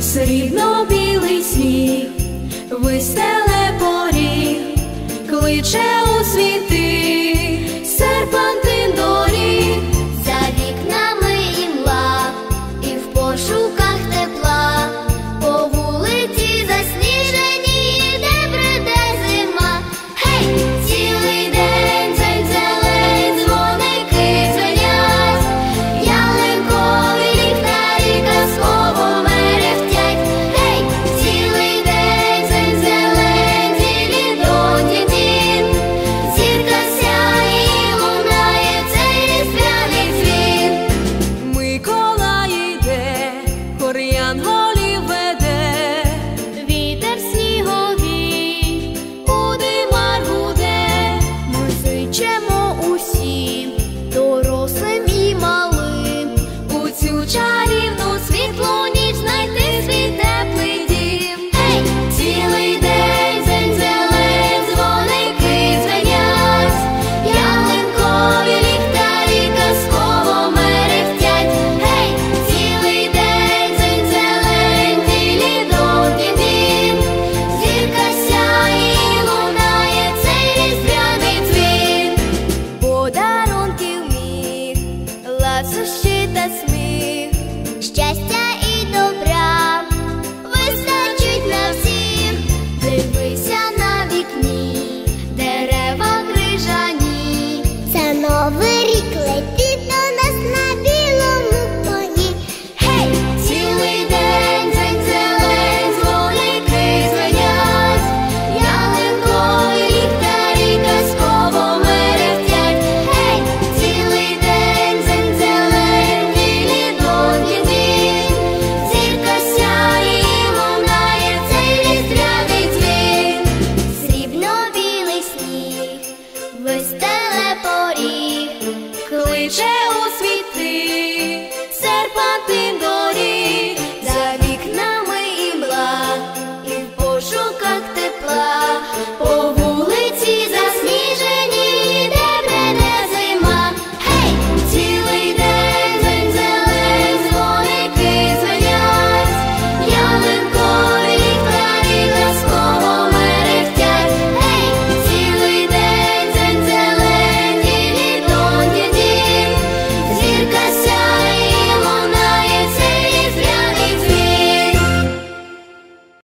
Срібно-білий сніг вистеле поріг, кличе у світи серпантин доріг. За вікнами імла, і в пошуках тепла, по вулиці засніжені, де бреде зима. Гей! Цілий день дзень-зелень, дзвоники дзвенять, ялинкові ліхтарі казково мерехтять. Гей! Цілий день дзень-зелень, ділі-дон-дін-дін, зірка сяє і лунає цей різдвяний дзвін. Миколай іде, хор янголів веде, Вітер сніговий у димар гуде. Ми зичимо усім, дорослим і малим, у цю чарівну світлу ніч знайти свій теплий дім. Гей! Цілий день дзень-зелень, дзвоники дзвенять, ялинкові ліхтарі казково мерехтять. Гей! Цілий день дзень-зелень, ділі-дон-дін-дін, зірка сяє і лунає цей різдвяний дзвін. Подарунків міг, ласощі та сміх, Щастя і добра вистачить на всіх. Дивися на вікні, дерева крижані. Це новий рік летить до нас на білому коні. Гей! Цілий день дзень-зелень, дзвоники дзвенять, ялинкові ліхтарі казково мерехтять. Гей! Цілий день дзень-зелень, ділі-дон-дін-дін, зірка сяє і лунає цей різдвяний дзвін. Срібно-білий сніг вистеле